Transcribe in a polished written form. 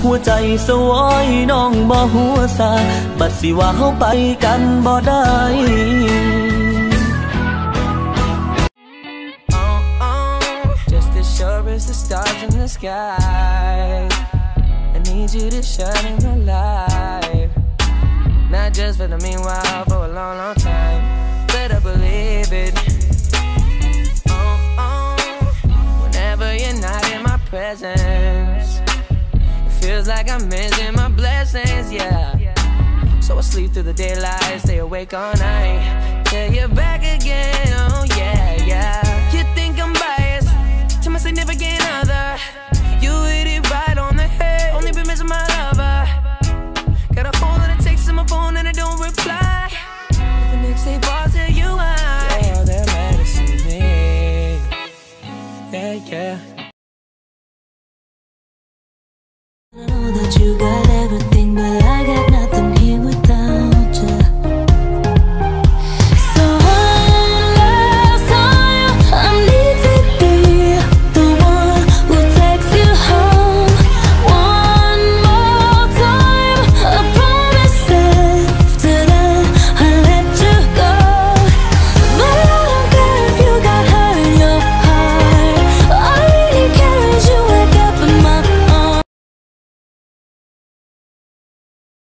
หัวใจสวอยน้องบ่หัวซาบัดสิว่าเฮาไปกันบ่ได้ Just as sure as the stars in the sky, I need you to shine in my life. Not just for the meanwhile, for a long, long time. Better believe it. Whenever you're not in my presence, it feels like I'm missing my blessings, yeah. So I sleep through the daylight, stay awake all night, till you're back again, oh yeah, yeah. You think I'm biased to my significant other, you hit it right on the head. Only been missing my lover. Got a hold on the text on my phone and I don't reply. The next day balls tell you why. You're all that matters to me. Yeah, yeah. I know that you got everything but